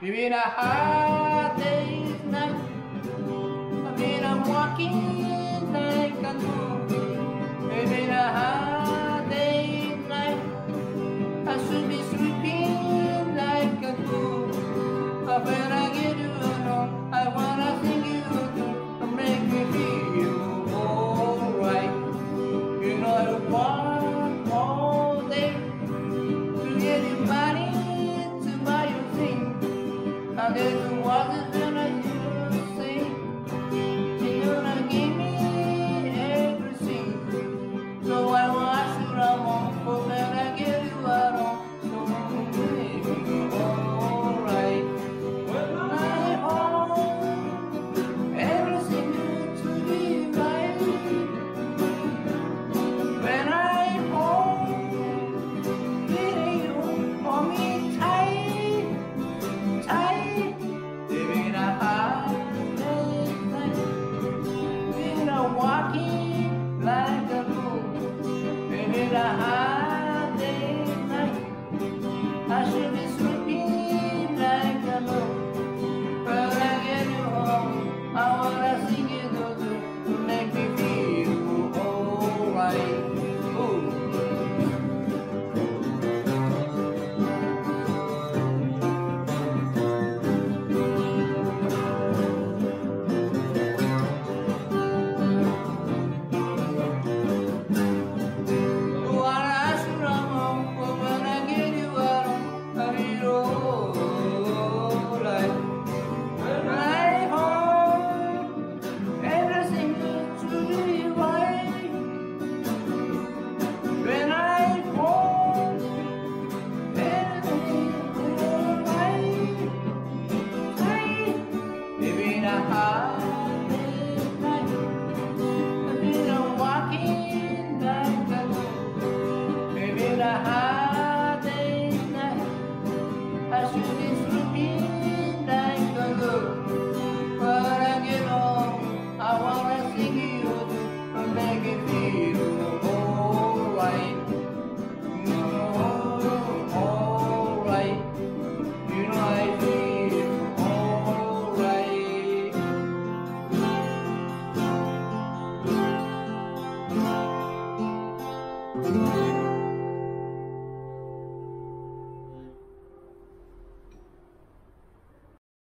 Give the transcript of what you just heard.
been a hard day's night. I'm walking like a fool. It's been a hard day's night. I should be sleeping like a fool. But when I get you alone, I wanna sing you a tune to make me feel alright. You know I want all day to get your body to buy your thing. And there's the water that I hear you say. You're gonna give me everything. So I want you to want for when I get you alone. So make me feel alright. When I'm home, everything needs to be right. When I'm home, getting you hold me tight, tight. Living a hard day's night, been a walking like a fool. Living a hard